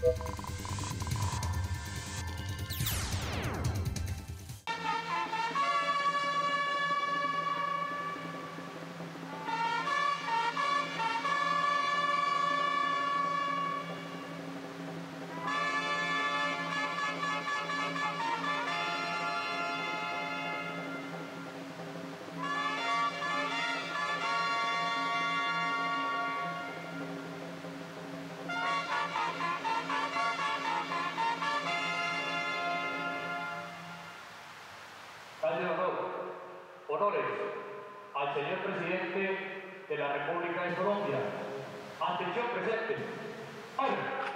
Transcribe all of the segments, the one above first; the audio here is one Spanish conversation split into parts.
Honores al señor presidente de la República de Colombia. Atención presente. ¡Orden!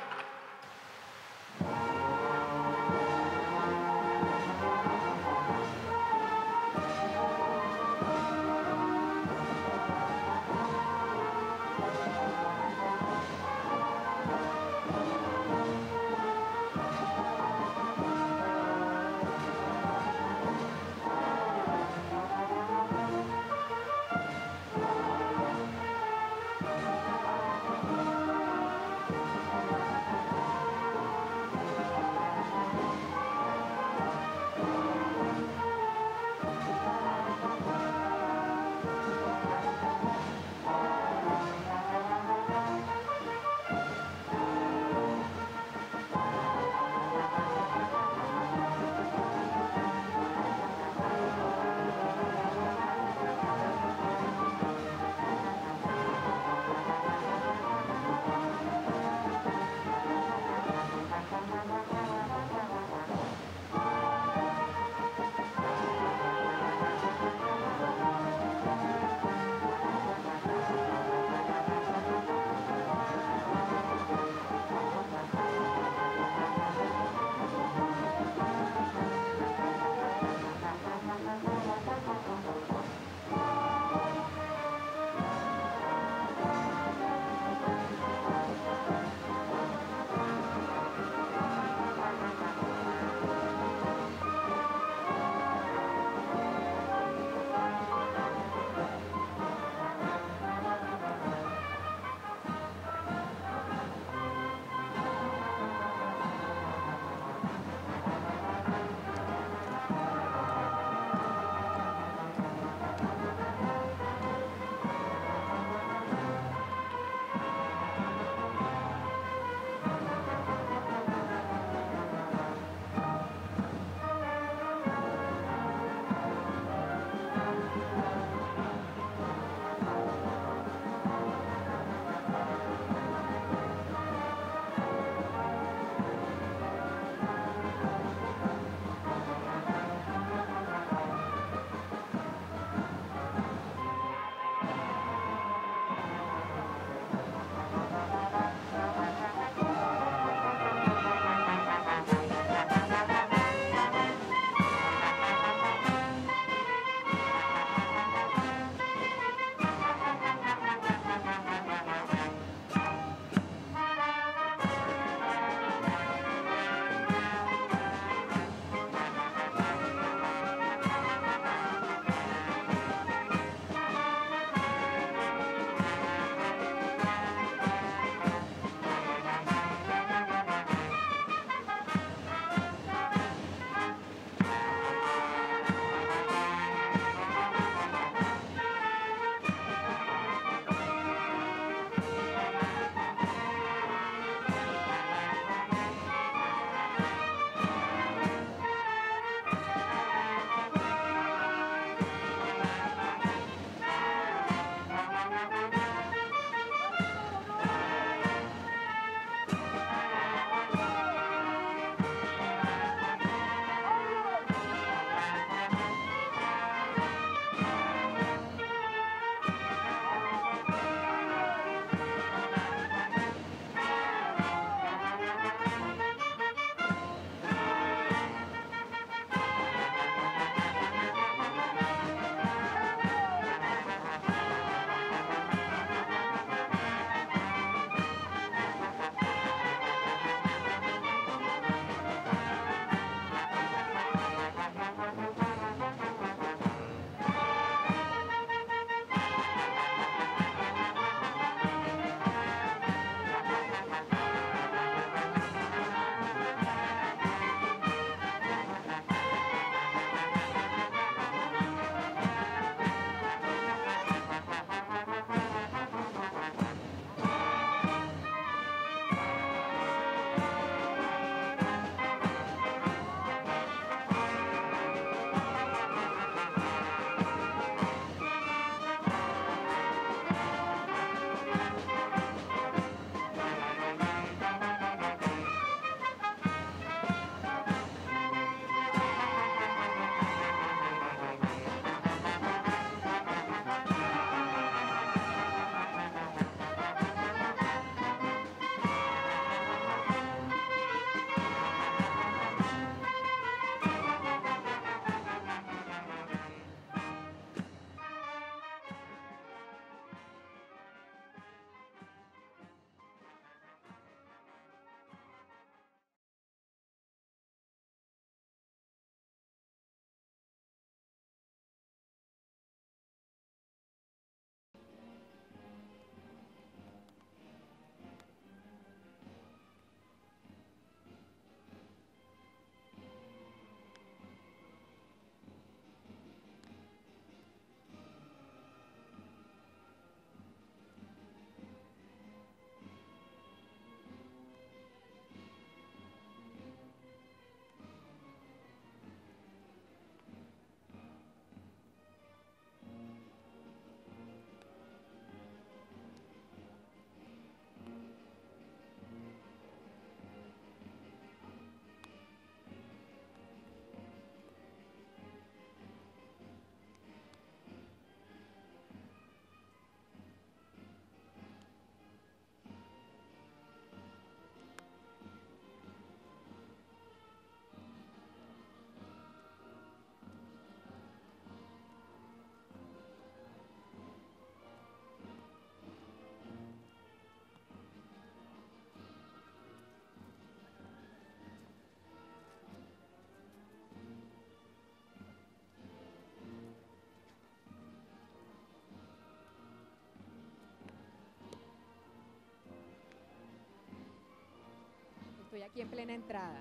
aquí en plena entrada.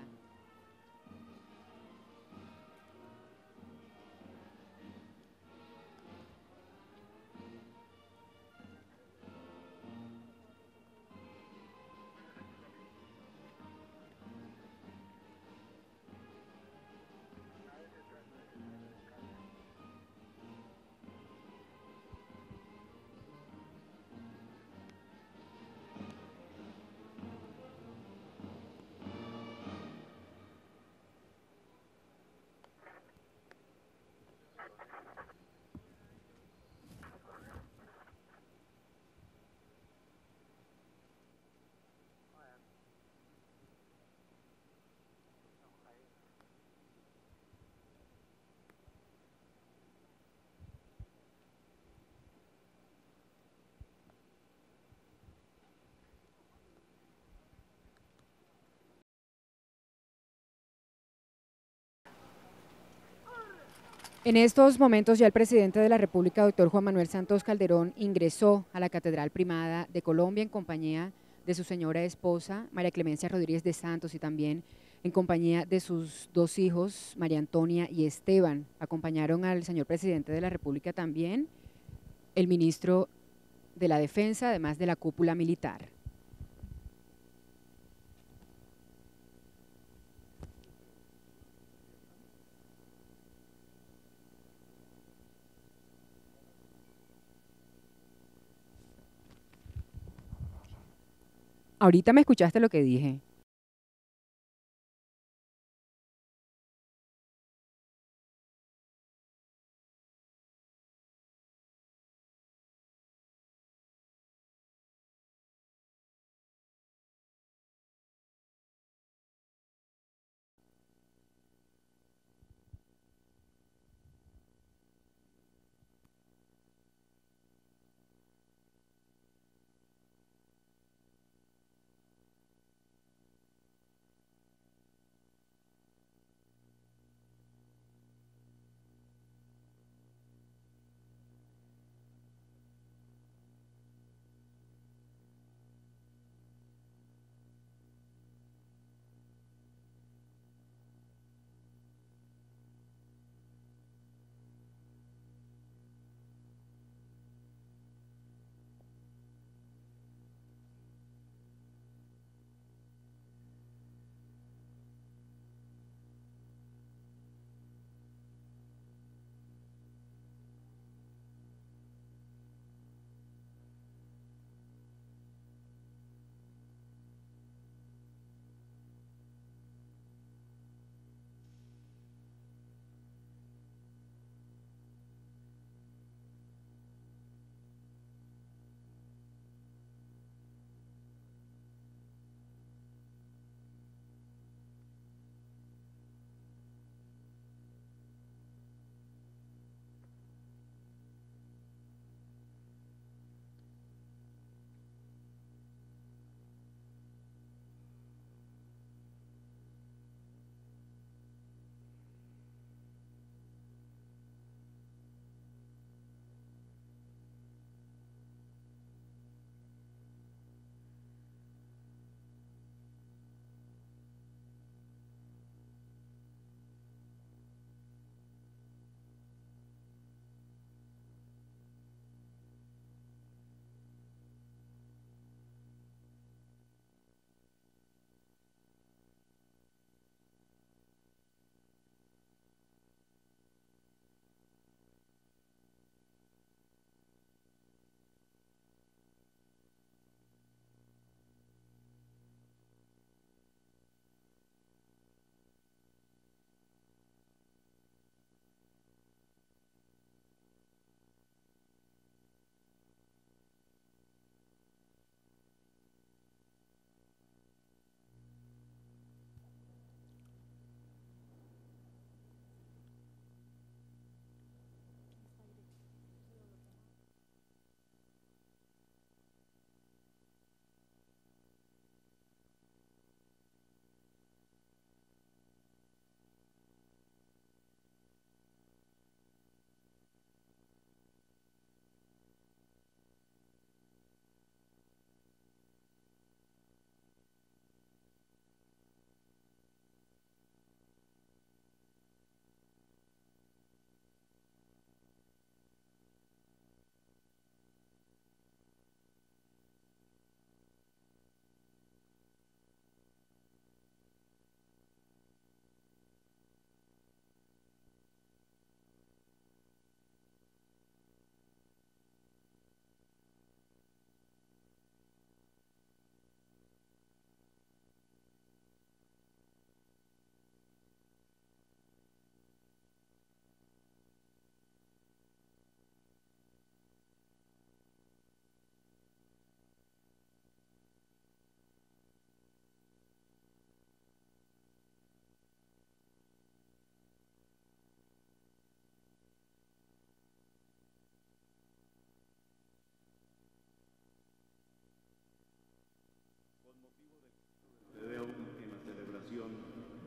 En estos momentos ya el presidente de la República, doctor Juan Manuel Santos Calderón, ingresó a la Catedral Primada de Colombia en compañía de su señora esposa, María Clemencia Rodríguez de Santos, y también en compañía de sus dos hijos, María Antonia y Esteban. Acompañaron al señor presidente de la República también el ministro de la Defensa, además de la cúpula militar. Ahorita me escuchaste lo que dije.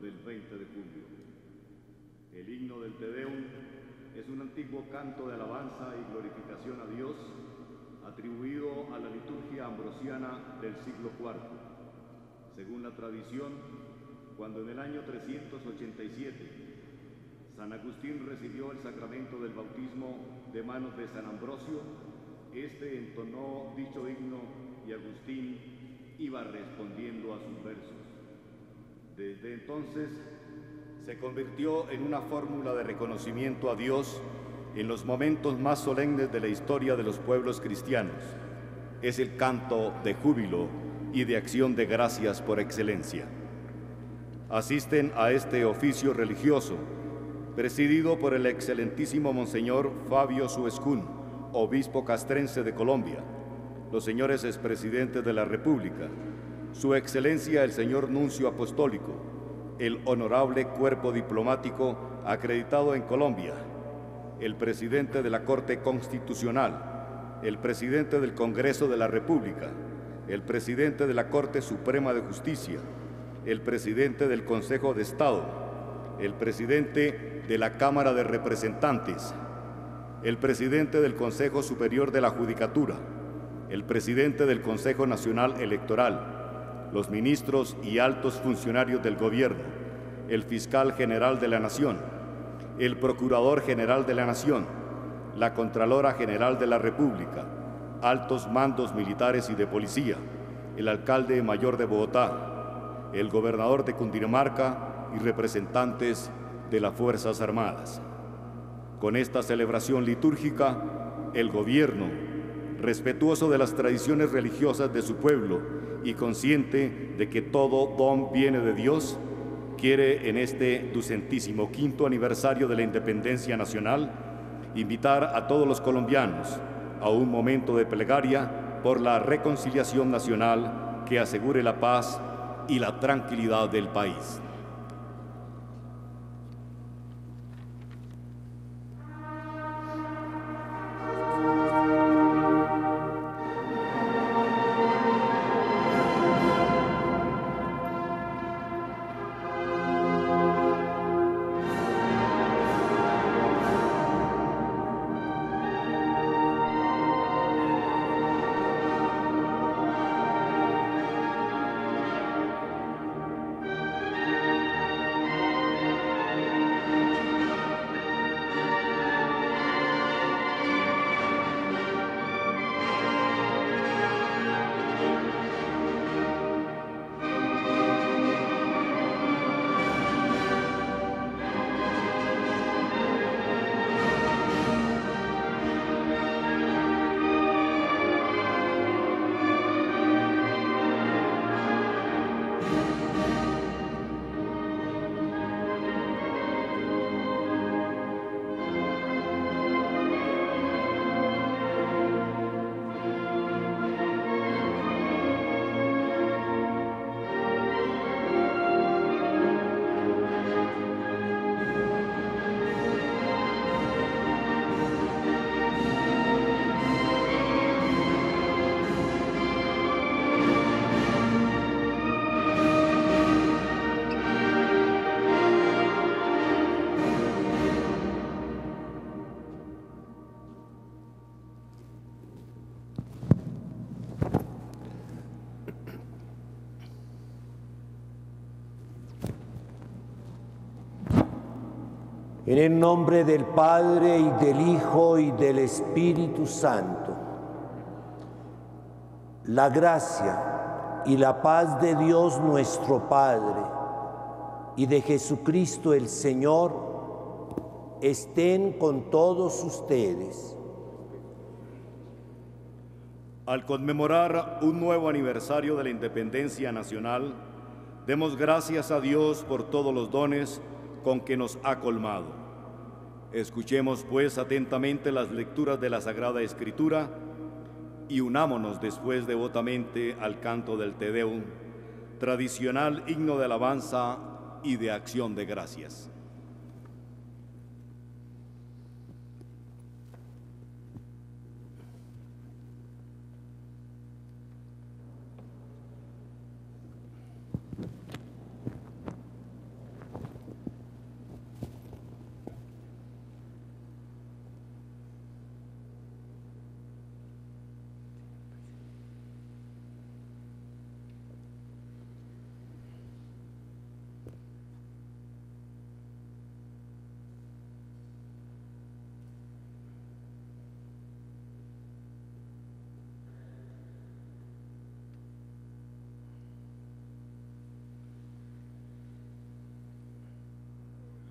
del 20 de julio. El himno del Te Deum es un antiguo canto de alabanza y glorificación a Dios atribuido a la liturgia ambrosiana del siglo IV. Según la tradición, cuando en el año 387 San Agustín recibió el sacramento del bautismo de manos de San Ambrosio, este entonó dicho himno y Agustín iba respondiendo a sus versos. Desde entonces se convirtió en una fórmula de reconocimiento a Dios en los momentos más solemnes de la historia de los pueblos cristianos. Es el canto de júbilo y de acción de gracias por excelencia. Asisten a este oficio religioso, presidido por el excelentísimo Monseñor Fabio Suescún, obispo castrense de Colombia, los señores expresidentes de la República, Su Excelencia el señor Nuncio Apostólico, el honorable cuerpo diplomático acreditado en Colombia, el presidente de la Corte Constitucional, el presidente del Congreso de la República, el presidente de la Corte Suprema de Justicia, el presidente del Consejo de Estado, el presidente de la Cámara de Representantes, el presidente del Consejo Superior de la Judicatura, el presidente del Consejo Nacional Electoral, los ministros y altos funcionarios del gobierno, el fiscal general de la Nación, el procurador general de la Nación, la Contralora General de la República, altos mandos militares y de policía, el alcalde mayor de Bogotá, el gobernador de Cundinamarca y representantes de las Fuerzas Armadas. Con esta celebración litúrgica, el gobierno, respetuoso de las tradiciones religiosas de su pueblo y consciente de que todo don viene de Dios, quiere en este 205º aniversario de la independencia nacional invitar a todos los colombianos a un momento de plegaria por la reconciliación nacional que asegure la paz y la tranquilidad del país. En el nombre del Padre, y del Hijo, y del Espíritu Santo. La gracia y la paz de Dios nuestro Padre y de Jesucristo el Señor estén con todos ustedes. Al conmemorar un nuevo aniversario de la independencia nacional, demos gracias a Dios por todos los dones con que nos ha colmado. Escuchemos pues atentamente las lecturas de la Sagrada Escritura y unámonos después devotamente al canto del Te Deum, tradicional himno de alabanza y de acción de gracias.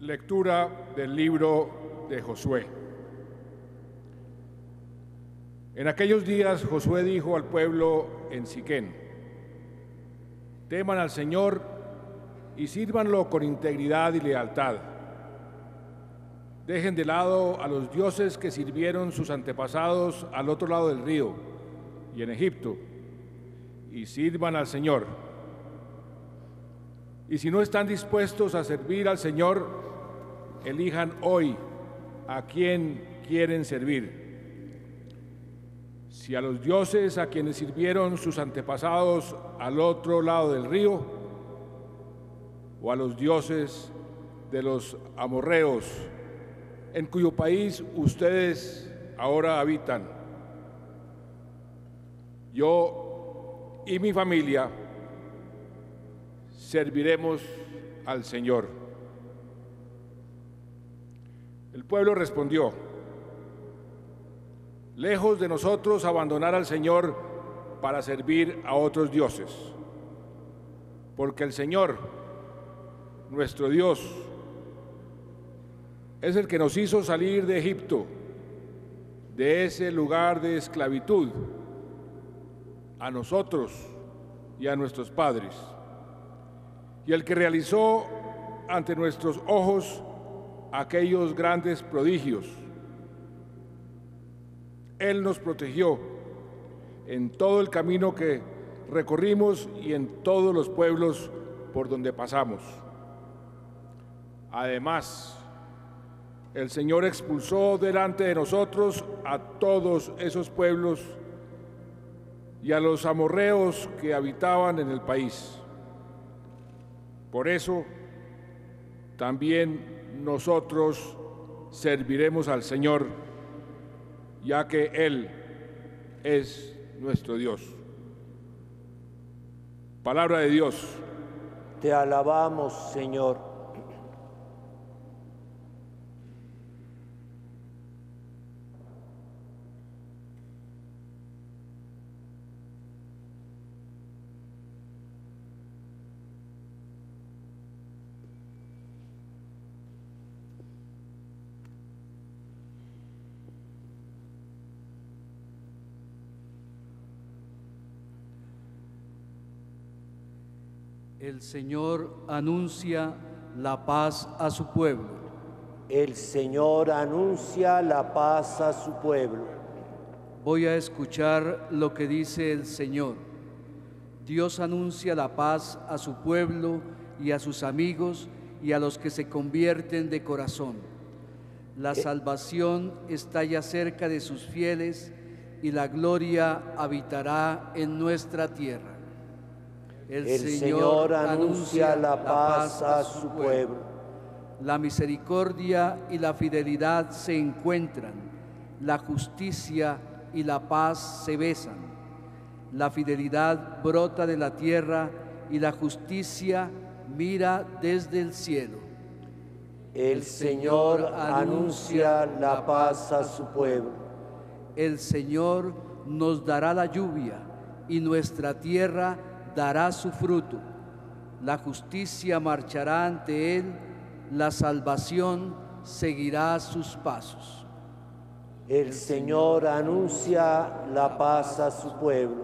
Lectura del libro de Josué. En aquellos días Josué dijo al pueblo en Siquén: teman al Señor y sírvanlo con integridad y lealtad. Dejen de lado a los dioses que sirvieron sus antepasados al otro lado del río y en Egipto, y sirvan al Señor. Y si no están dispuestos a servir al Señor, elijan hoy a quién quieren servir. Si a los dioses a quienes sirvieron sus antepasados al otro lado del río, o a los dioses de los amorreos, en cuyo país ustedes ahora habitan. Yo y mi familia serviremos al Señor. El pueblo respondió: lejos de nosotros abandonar al Señor para servir a otros dioses, porque el Señor, nuestro Dios, es el que nos hizo salir de Egipto, de ese lugar de esclavitud, a nosotros y a nuestros padres, y el que realizó ante nuestros ojos aquellos grandes prodigios. Él nos protegió en todo el camino que recorrimos y en todos los pueblos por donde pasamos. Además, el Señor expulsó delante de nosotros a todos esos pueblos y a los amorreos que habitaban en el país. Por eso, también nosotros serviremos al Señor, ya que Él es nuestro Dios. Palabra de Dios. Te alabamos, Señor. El Señor anuncia la paz a su pueblo. El Señor anuncia la paz a su pueblo. Voy a escuchar lo que dice el Señor. Dios anuncia la paz a su pueblo y a sus amigos y a los que se convierten de corazón. La salvación está ya cerca de sus fieles y la gloria habitará en nuestra tierra. El Señor anuncia la paz a su pueblo. La misericordia y la fidelidad se encuentran, la justicia y la paz se besan. La fidelidad brota de la tierra y la justicia mira desde el cielo. El Señor anuncia la paz a su pueblo. El Señor nos dará la lluvia y nuestra tierra dará su fruto. La justicia marchará ante él, la salvación seguirá sus pasos. El Señor anuncia la paz a su pueblo.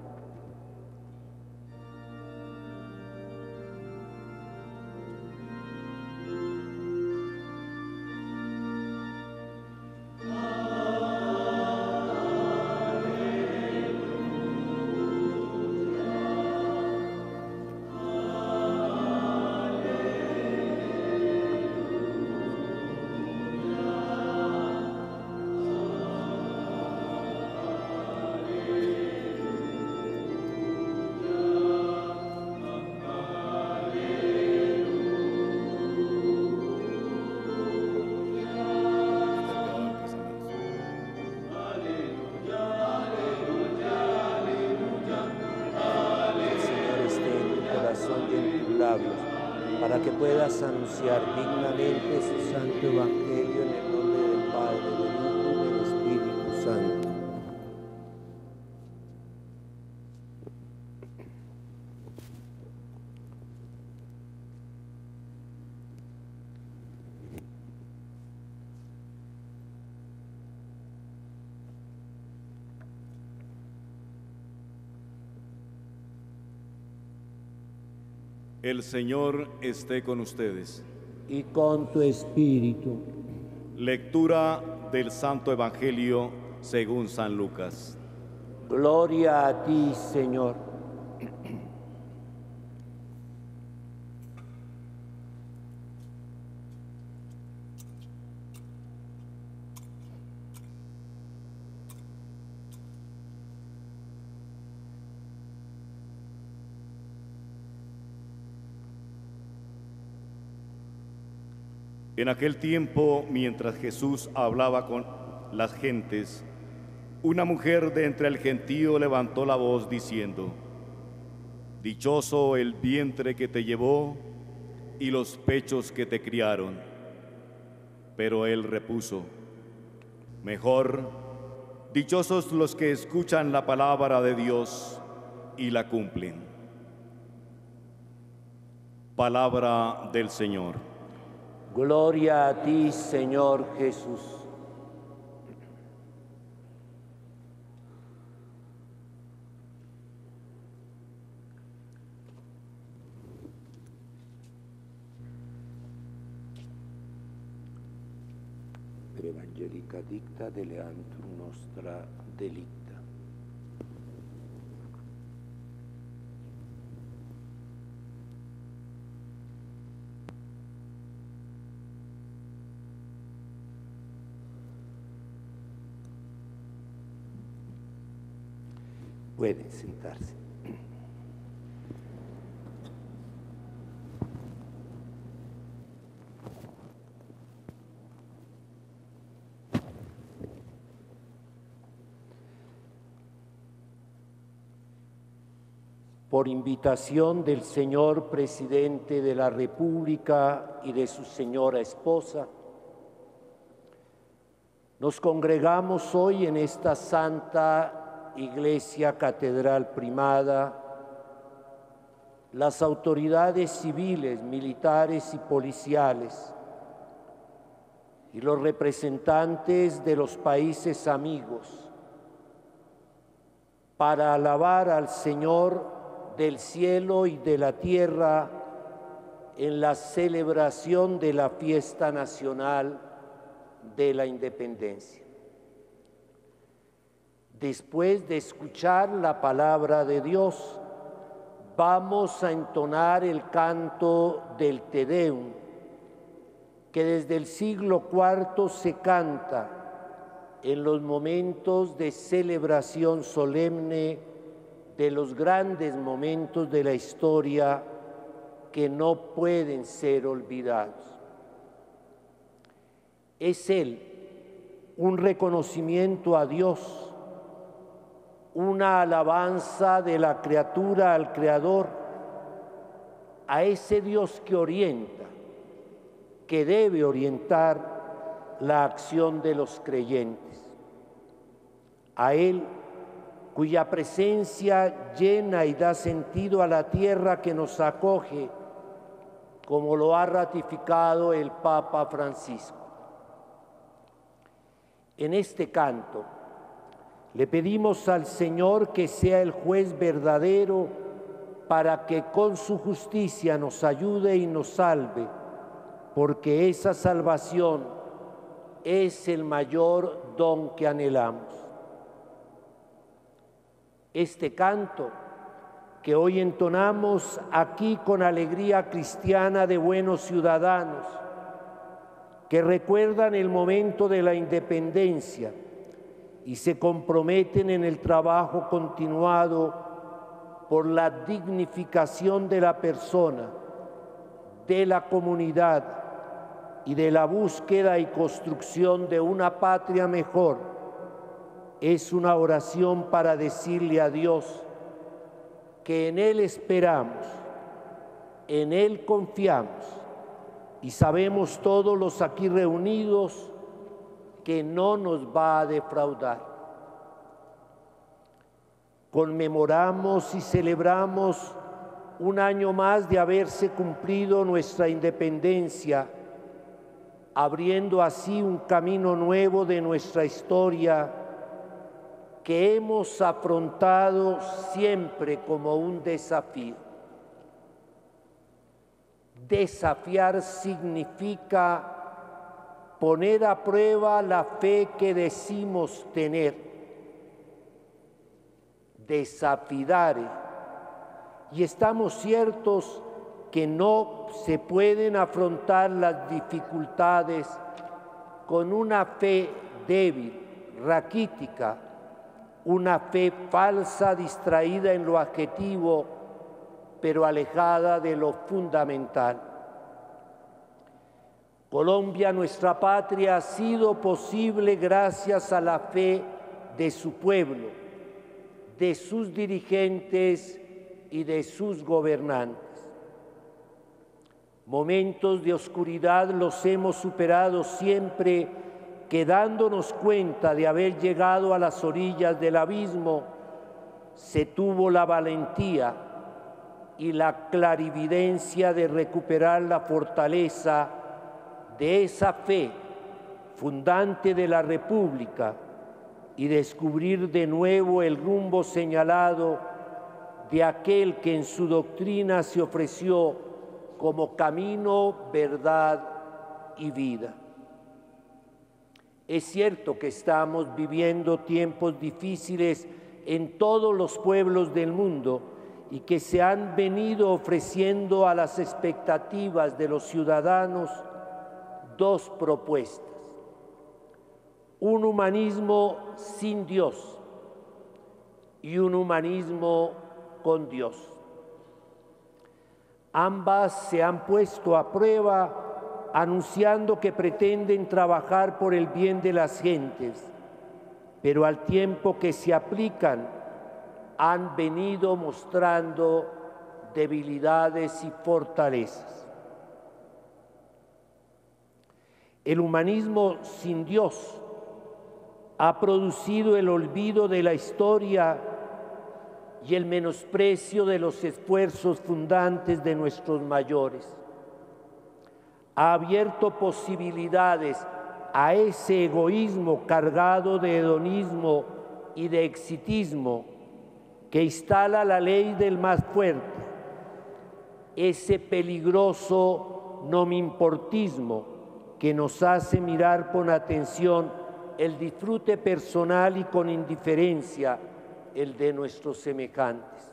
Para que puedas anunciar dignamente su santo evangelio en el nombre del Padre, del Hijo y del Espíritu Santo. El Señor esté con ustedes. Y con tu espíritu. Lectura del Santo Evangelio según San Lucas. Gloria a ti, Señor. En aquel tiempo, mientras Jesús hablaba con las gentes, una mujer de entre el gentío levantó la voz diciendo: Dichoso el vientre que te llevó y los pechos que te criaron. Pero él repuso: Mejor, dichosos los que escuchan la palabra de Dios y la cumplen. Palabra del Señor. Gloria a ti, Señor Jesús. Evangelica dicta deleantur nostra delicta. Pueden sentarse. Por invitación del señor presidente de la República y de su señora esposa, nos congregamos hoy en esta santa Iglesia Catedral Primada, las autoridades civiles, militares y policiales y los representantes de los países amigos para alabar al Señor del cielo y de la tierra en la celebración de la fiesta nacional de la independencia. Después de escuchar la palabra de Dios, vamos a entonar el canto del Te Deum, que desde el siglo IV se canta en los momentos de celebración solemne de los grandes momentos de la historia que no pueden ser olvidados. Es Él un reconocimiento a Dios, una alabanza de la criatura al Creador, a ese Dios que orienta, que debe orientar la acción de los creyentes, a Él cuya presencia llena y da sentido a la tierra que nos acoge, como lo ha ratificado el Papa Francisco. En este canto, le pedimos al Señor que sea el juez verdadero para que con su justicia nos ayude y nos salve, porque esa salvación es el mayor don que anhelamos. Este canto que hoy entonamos aquí con alegría cristiana de buenos ciudadanos, que recuerdan el momento de la independencia y se comprometen en el trabajo continuado por la dignificación de la persona, de la comunidad y de la búsqueda y construcción de una patria mejor, es una oración para decirle a Dios que en Él esperamos, en Él confiamos y sabemos todos los aquí reunidos que no nos va a defraudar. Conmemoramos y celebramos un año más de haberse cumplido nuestra independencia, abriendo así un camino nuevo de nuestra historia que hemos afrontado siempre como un desafío. Desafiar significa poner a prueba la fe que decimos tener. Desafidare. Y estamos ciertos que no se pueden afrontar las dificultades con una fe débil, raquítica, una fe falsa, distraída en lo adjetivo, pero alejada de lo fundamental. Colombia, nuestra patria, ha sido posible gracias a la fe de su pueblo, de sus dirigentes y de sus gobernantes. Momentos de oscuridad los hemos superado siempre que, dándonos cuenta de haber llegado a las orillas del abismo, se tuvo la valentía y la clarividencia de recuperar la fortaleza de esa fe fundante de la República y descubrir de nuevo el rumbo señalado de aquel que en su doctrina se ofreció como camino, verdad y vida. Es cierto que estamos viviendo tiempos difíciles en todos los pueblos del mundo y que se han venido ofreciendo a las expectativas de los ciudadanos dos propuestas: un humanismo sin Dios y un humanismo con Dios. Ambas se han puesto a prueba anunciando que pretenden trabajar por el bien de las gentes, pero al tiempo que se aplican han venido mostrando debilidades y fortalezas. El humanismo sin Dios ha producido el olvido de la historia y el menosprecio de los esfuerzos fundantes de nuestros mayores. Ha abierto posibilidades a ese egoísmo cargado de hedonismo y de exitismo que instala la ley del más fuerte, ese peligroso nomimportismo que nos hace mirar con atención el disfrute personal y con indiferencia el de nuestros semejantes.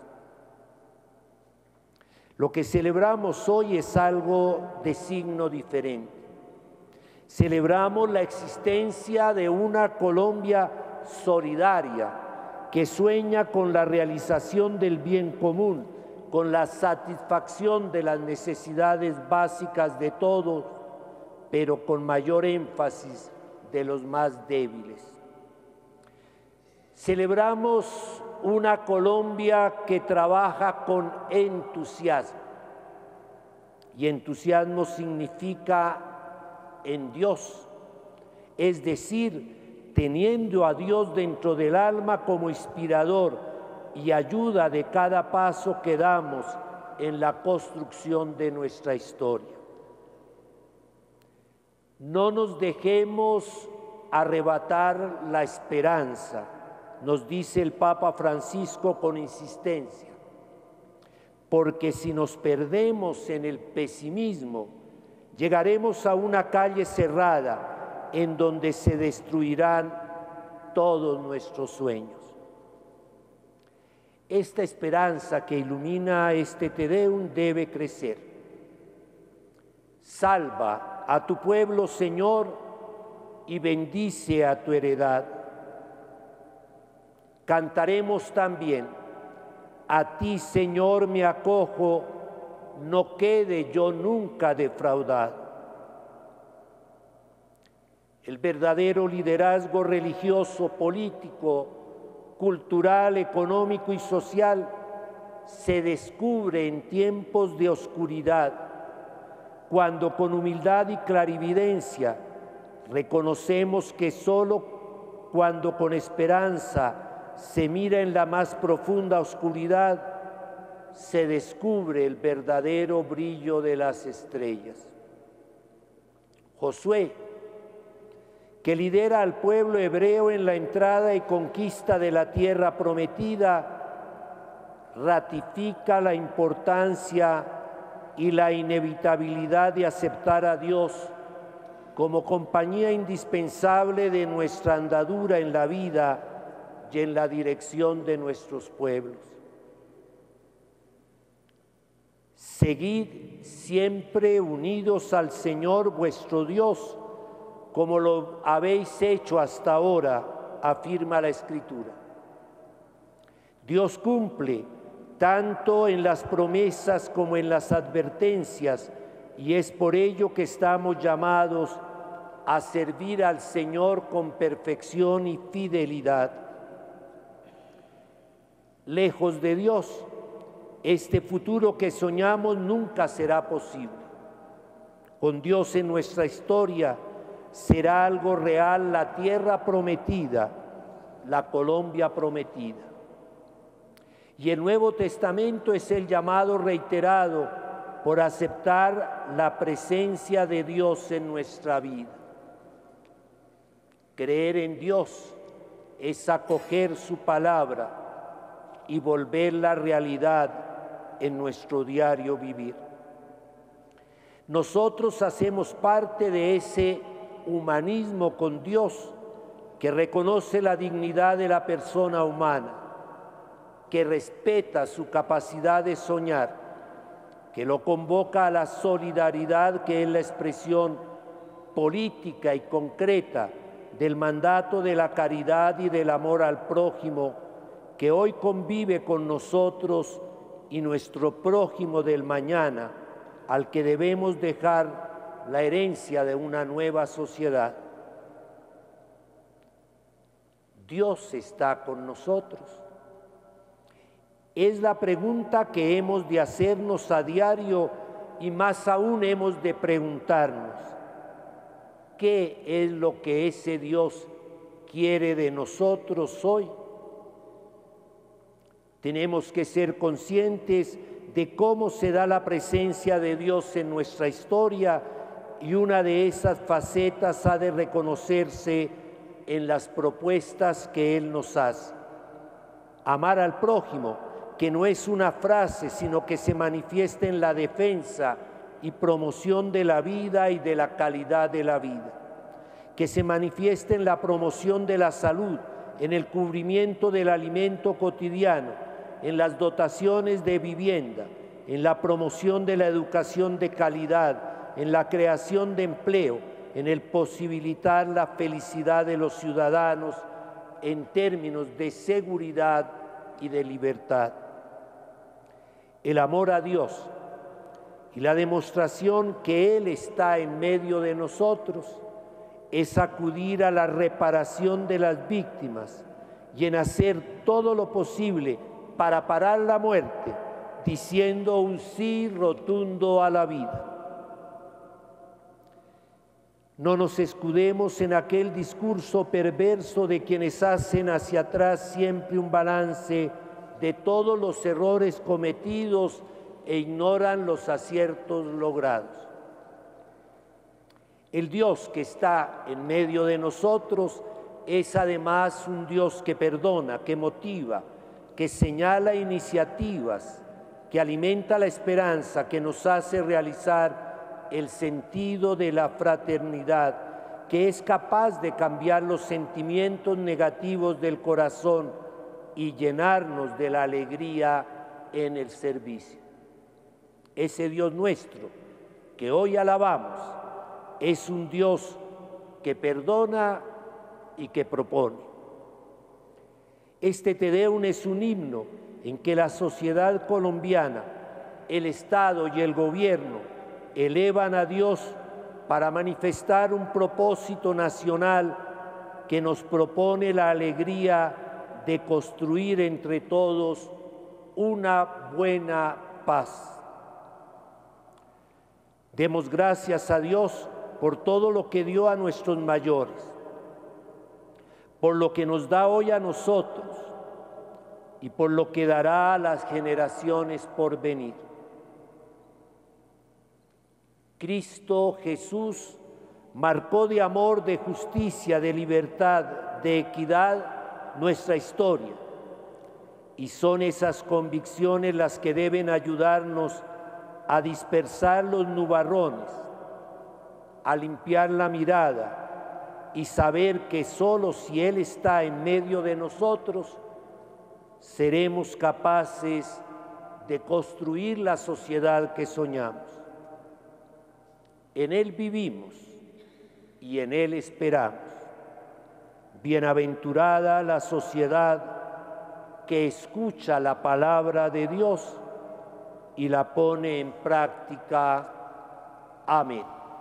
Lo que celebramos hoy es algo de signo diferente. Celebramos la existencia de una Colombia solidaria que sueña con la realización del bien común, con la satisfacción de las necesidades básicas de todos, pero con mayor énfasis de los más débiles. Celebramos una Colombia que trabaja con entusiasmo, y entusiasmo significa en Dios, es decir, teniendo a Dios dentro del alma como inspirador y ayuda de cada paso que damos en la construcción de nuestra historia. No nos dejemos arrebatar la esperanza, nos dice el Papa Francisco con insistencia, porque si nos perdemos en el pesimismo, llegaremos a una calle cerrada en donde se destruirán todos nuestros sueños. Esta esperanza que ilumina este Te Deum debe crecer. Salva a tu pueblo, Señor, y bendice a tu heredad. Cantaremos también: a ti, Señor, me acojo, no quede yo nunca defraudado. El verdadero liderazgo religioso, político, cultural, económico y social se descubre en tiempos de oscuridad, cuando con humildad y clarividencia reconocemos que solo cuando con esperanza se mira en la más profunda oscuridad, se descubre el verdadero brillo de las estrellas. Josué, que lidera al pueblo hebreo en la entrada y conquista de la tierra prometida, ratifica la importancia y la inevitabilidad de aceptar a Dios como compañía indispensable de nuestra andadura en la vida y en la dirección de nuestros pueblos. Seguid siempre unidos al Señor vuestro Dios, como lo habéis hecho hasta ahora, afirma la Escritura. Dios cumple tanto en las promesas como en las advertencias, y es por ello que estamos llamados a servir al Señor con perfección y fidelidad. Lejos de Dios, este futuro que soñamos nunca será posible. Con Dios en nuestra historia será algo real la tierra prometida, la Colombia prometida. Y el Nuevo Testamento es el llamado reiterado por aceptar la presencia de Dios en nuestra vida. Creer en Dios es acoger su palabra y volverla realidad en nuestro diario vivir. Nosotros hacemos parte de ese humanismo con Dios que reconoce la dignidad de la persona humana, que respeta su capacidad de soñar, que lo convoca a la solidaridad, que es la expresión política y concreta del mandato de la caridad y del amor al prójimo, que hoy convive con nosotros, y nuestro prójimo del mañana, al que debemos dejar la herencia de una nueva sociedad. Dios está con nosotros. Es la pregunta que hemos de hacernos a diario, y más aún hemos de preguntarnos: ¿qué es lo que ese Dios quiere de nosotros hoy? Tenemos que ser conscientes de cómo se da la presencia de Dios en nuestra historia, y una de esas facetas ha de reconocerse en las propuestas que Él nos hace. Amar al prójimo, que no es una frase, sino que se manifiesta en la defensa y promoción de la vida y de la calidad de la vida, que se manifiesta en la promoción de la salud, en el cubrimiento del alimento cotidiano, en las dotaciones de vivienda, en la promoción de la educación de calidad, en la creación de empleo, en el posibilitar la felicidad de los ciudadanos en términos de seguridad y de libertad. El amor a Dios y la demostración que Él está en medio de nosotros es acudir a la reparación de las víctimas y en hacer todo lo posible para parar la muerte, diciendo un sí rotundo a la vida. No nos escudemos en aquel discurso perverso de quienes hacen hacia atrás siempre un balance de todos los errores cometidos e ignoran los aciertos logrados. El Dios que está en medio de nosotros es además un Dios que perdona, que motiva, que señala iniciativas, que alimenta la esperanza, que nos hace realizar el sentido de la fraternidad, que es capaz de cambiar los sentimientos negativos del corazón y llenarnos de la alegría en el servicio. Ese Dios nuestro que hoy alabamos es un Dios que perdona y que propone. Este Te Deum es un himno en que la sociedad colombiana, el Estado y el gobierno elevan a Dios para manifestar un propósito nacional que nos propone la alegría de construir entre todos una buena paz. Demos gracias a Dios por todo lo que dio a nuestros mayores, por lo que nos da hoy a nosotros y por lo que dará a las generaciones por venir. Cristo Jesús marcó de amor, de justicia, de libertad, de equidad nuestra historia, y son esas convicciones las que deben ayudarnos a dispersar los nubarrones, a limpiar la mirada y saber que solo si Él está en medio de nosotros, seremos capaces de construir la sociedad que soñamos. En Él vivimos y en Él esperamos. Bienaventurada la sociedad que escucha la palabra de Dios y la pone en práctica. Amén.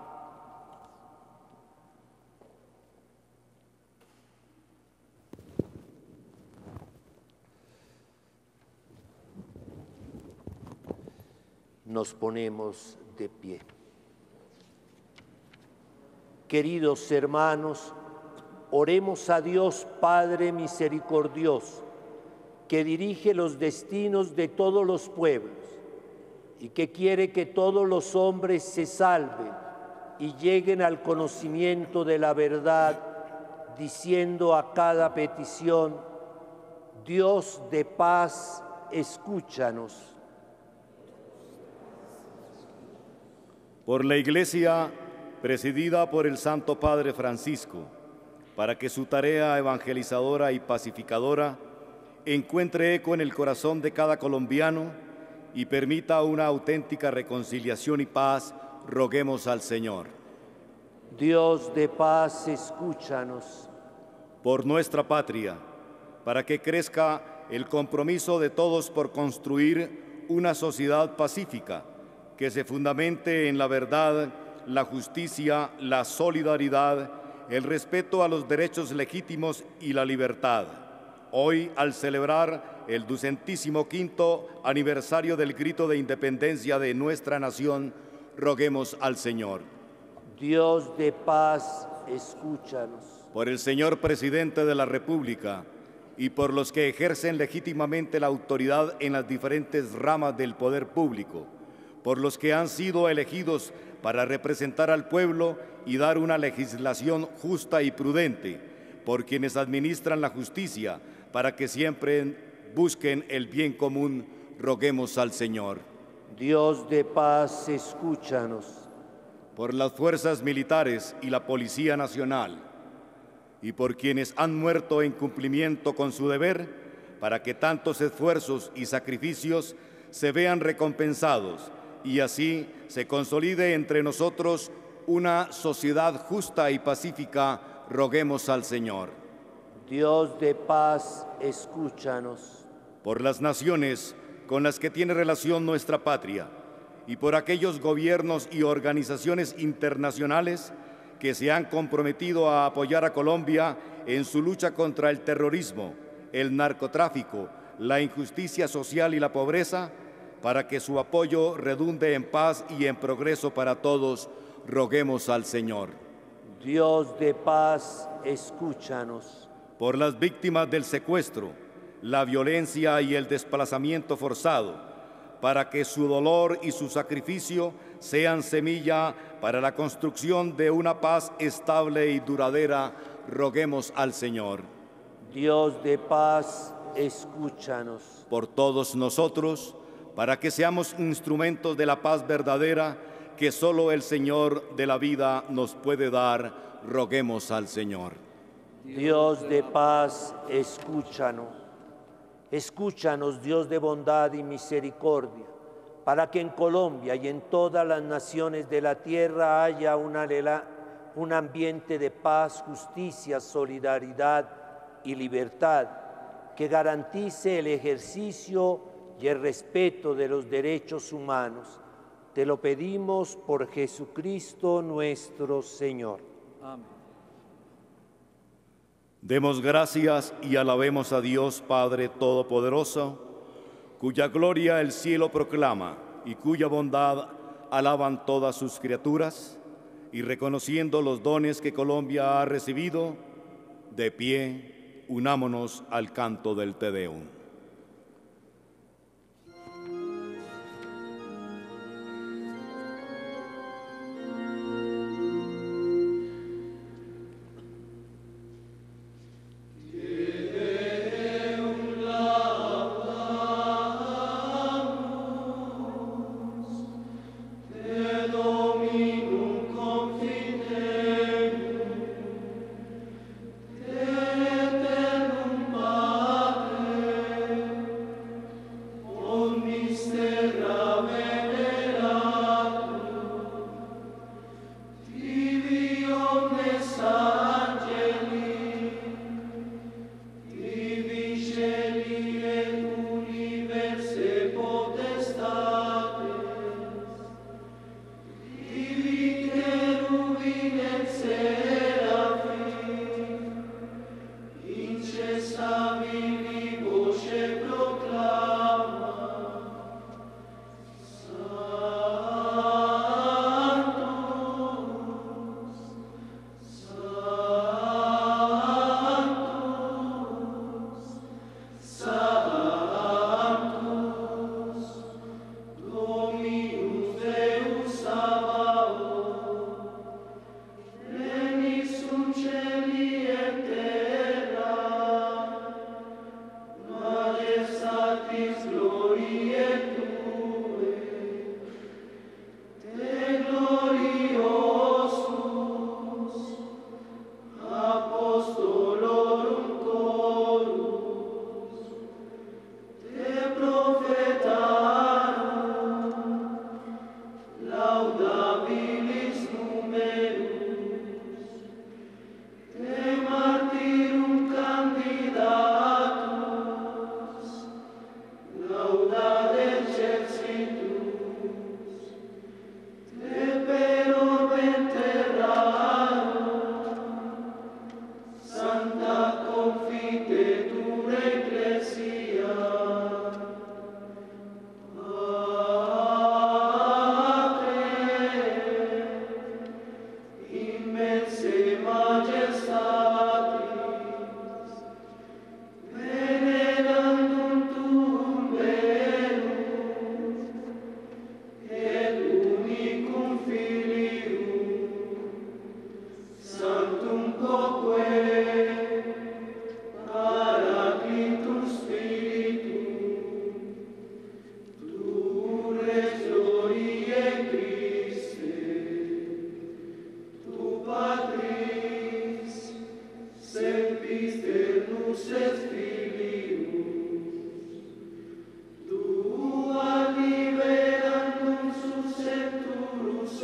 Nos ponemos de pie. Queridos hermanos, oremos a Dios Padre misericordioso, que dirige los destinos de todos los pueblos y que quiere que todos los hombres se salven y lleguen al conocimiento de la verdad, diciendo a cada petición: Dios de paz, escúchanos. Por la Iglesia presidida por el Santo Padre Francisco, para que su tarea evangelizadora y pacificadora encuentre eco en el corazón de cada colombiano y permita una auténtica reconciliación y paz, roguemos al Señor. Dios de paz, escúchanos. Por nuestra patria, para que crezca el compromiso de todos por construir una sociedad pacífica que se fundamente en la verdad, la justicia, la solidaridad, el respeto a los derechos legítimos y la libertad. Hoy, al celebrar el 205º aniversario del grito de independencia de nuestra nación, roguemos al Señor. Dios de paz, escúchanos. Por el señor Presidente de la República y por los que ejercen legítimamente la autoridad en las diferentes ramas del poder público, por los que han sido elegidos para representar al pueblo y dar una legislación justa y prudente, por quienes administran la justicia, para que siempre busquen el bien común, roguemos al Señor. Dios de paz, escúchanos. Por las fuerzas militares y la Policía Nacional, y por quienes han muerto en cumplimiento con su deber, para que tantos esfuerzos y sacrificios se vean recompensados, y así se consolide entre nosotros una sociedad justa y pacífica, roguemos al Señor. Dios de paz, escúchanos. Por las naciones con las que tiene relación nuestra patria y por aquellos gobiernos y organizaciones internacionales que se han comprometido a apoyar a Colombia en su lucha contra el terrorismo, el narcotráfico, la injusticia social y la pobreza, para que su apoyo redunde en paz y en progreso para todos, roguemos al Señor. Dios de paz, escúchanos. Por las víctimas del secuestro, la violencia y el desplazamiento forzado, para que su dolor y su sacrificio sean semilla para la construcción de una paz estable y duradera, roguemos al Señor. Dios de paz, escúchanos. Por todos nosotros, para que seamos instrumentos de la paz verdadera que solo el Señor de la vida nos puede dar, roguemos al Señor. Dios de paz, escúchanos. Escúchanos, Dios de bondad y misericordia, para que en Colombia y en todas las naciones de la tierra haya un ambiente de paz, justicia, solidaridad y libertad, que garantice el ejercicio y el respeto de los derechos humanos. Te lo pedimos por Jesucristo nuestro Señor. Amén. Demos gracias y alabemos a Dios Padre Todopoderoso, cuya gloria el cielo proclama y cuya bondad alaban todas sus criaturas, y reconociendo los dones que Colombia ha recibido, de pie, unámonos al canto del Te Deum.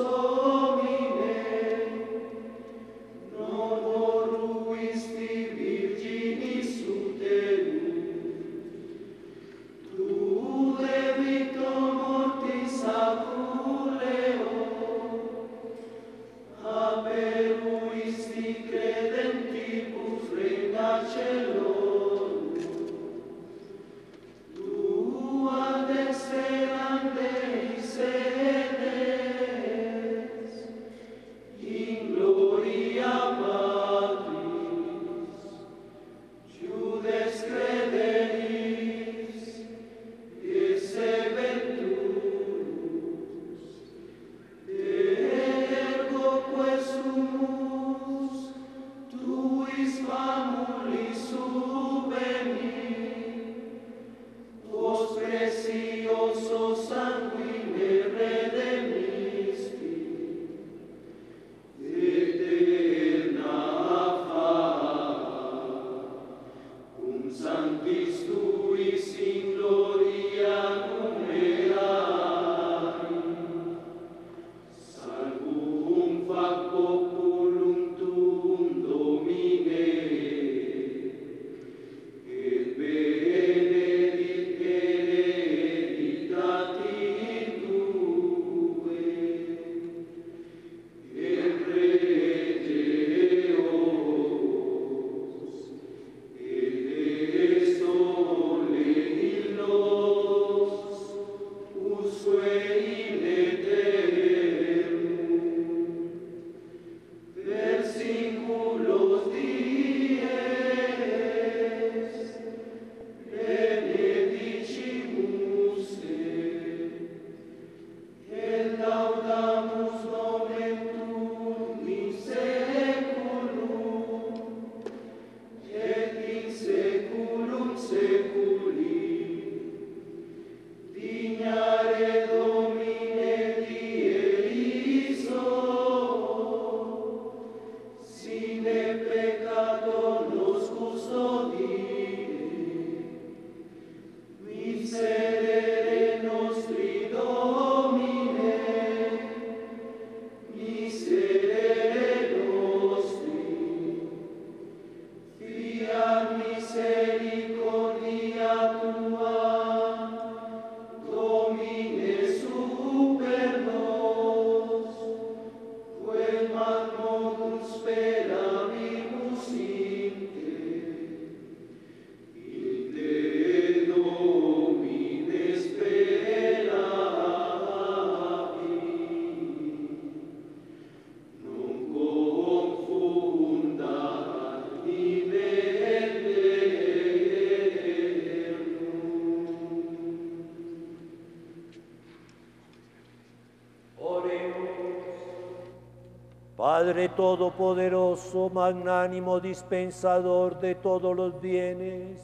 Padre Todopoderoso, magnánimo dispensador de todos los bienes,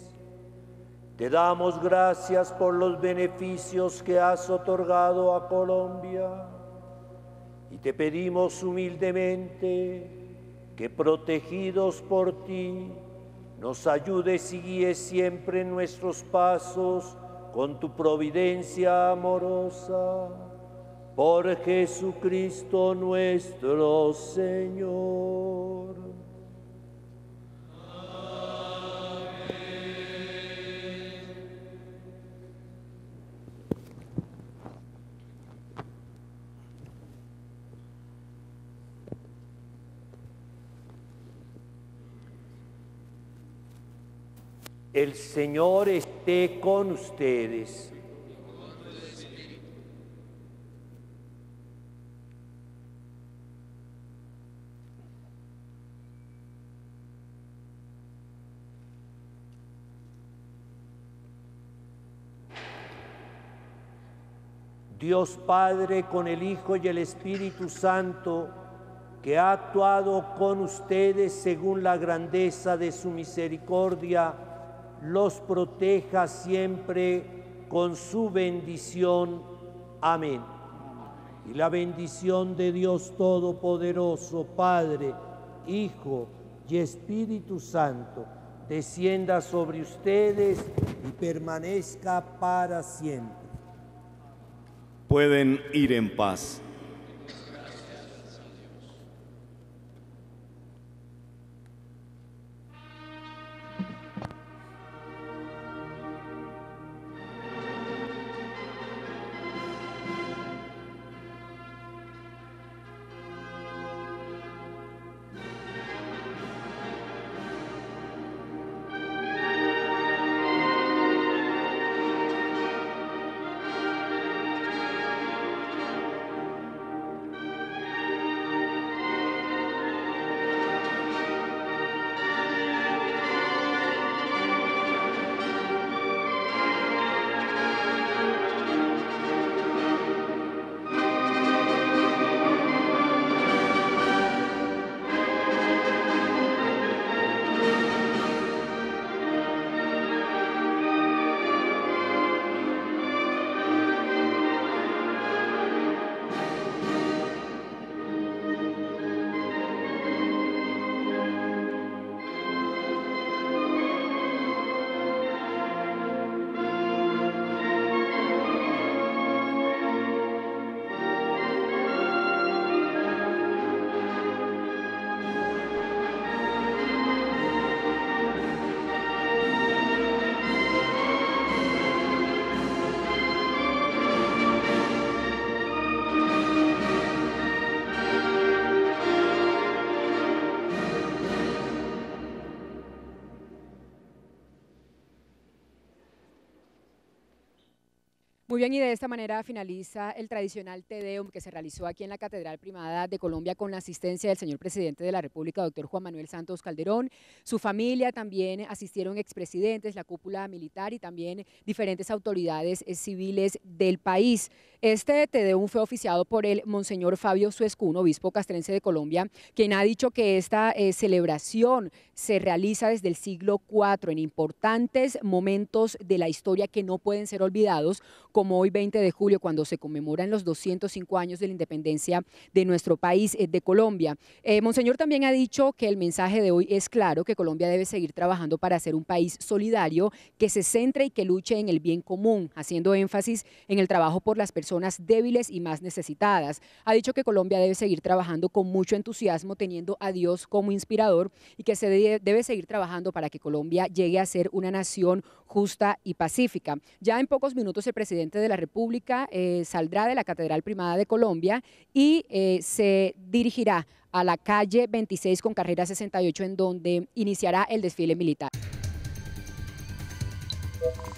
te damos gracias por los beneficios que has otorgado a Colombia y te pedimos humildemente que, protegidos por ti, nos ayudes y guíes siempre en nuestros pasos con tu providencia amorosa. Por Jesucristo nuestro Señor. Amén. El Señor esté con ustedes. Dios Padre, con el Hijo y el Espíritu Santo, que ha actuado con ustedes según la grandeza de su misericordia, los proteja siempre con su bendición. Amén. Y la bendición de Dios Todopoderoso, Padre, Hijo y Espíritu Santo, descienda sobre ustedes y permanezca para siempre. Pueden ir en paz. Muy bien, y de esta manera finaliza el tradicional Te Deum que se realizó aquí en la Catedral Primada de Colombia con la asistencia del señor presidente de la República, doctor Juan Manuel Santos Calderón. Su familia, también asistieron expresidentes, la cúpula militar y también diferentes autoridades civiles del país. Este Te Deum fue oficiado por el monseñor Fabio Suescún, obispo castrense de Colombia, quien ha dicho que esta celebración se realiza desde el siglo IV en importantes momentos de la historia que no pueden ser olvidados, como hoy 20 de julio, cuando se conmemoran los 205 años de la independencia de nuestro país, de Colombia. Monseñor también ha dicho que el mensaje de hoy es claro, que Colombia debe seguir trabajando para ser un país solidario, que se centre y que luche en el bien común, haciendo énfasis en el trabajo por las personas débiles y más necesitadas. Ha dicho que Colombia debe seguir trabajando con mucho entusiasmo, teniendo a Dios como inspirador, y que se debe seguir trabajando para que Colombia llegue a ser una nación justa y pacífica. Ya en pocos minutos el presidente de la República saldrá de la Catedral Primada de Colombia y se dirigirá a la calle 26 con carrera 68, en donde iniciará el desfile militar.